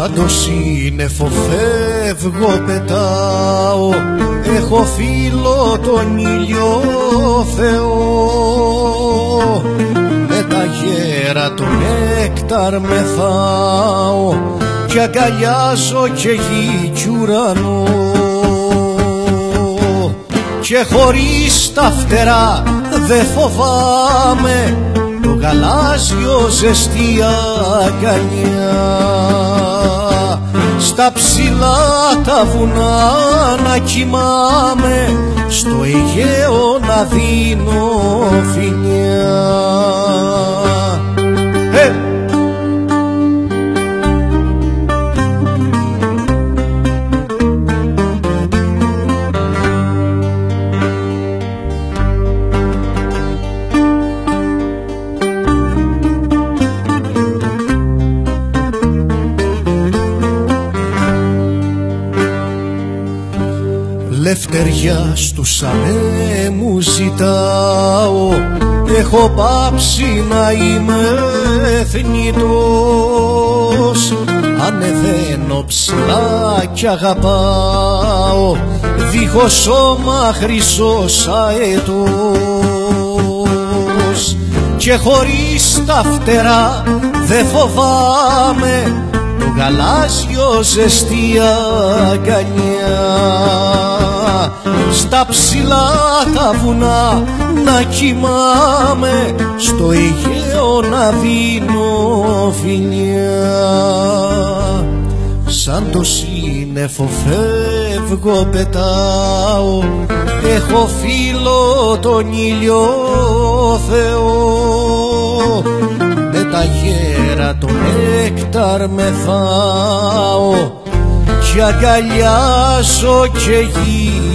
Σαν το σύννεφο φεύγω πετάω, έχω φίλο τον ήλιο Θεό. Με τα γέρα το νέκταρ μεθάω κι αγκαλιάζω και γη κι ουρανό. Και χωρίς τα φτερά δε φοβάμαι το γαλάζιο ζεστή αγκαλιά. Στα ψηλά τα βουνά να κοιμάμαι, στο Αιγαίο να δίνω φιλιά. Λευτεριά στους ανέμους ζητάω, έχω πάψει να είμαι θνητός. Ανεβαίνω ψηλά κι αγαπάω, δίχως σώμα χρυσός αετός. Και χωρίς τα φτερά δε φοβάμαι το γαλάζιο ζεστή αγκαλιά. Στα ψηλά τα βουνά να κοιμάμαι, στο Αιγαίο να δίνω φιλιά. Σαν το σύννεφο φεύγω πετάω, έχω φίλο τον ήλιο Θεό. Με τα γέρα το νέκταρ μεθάω κι αγκαλιάζω και γη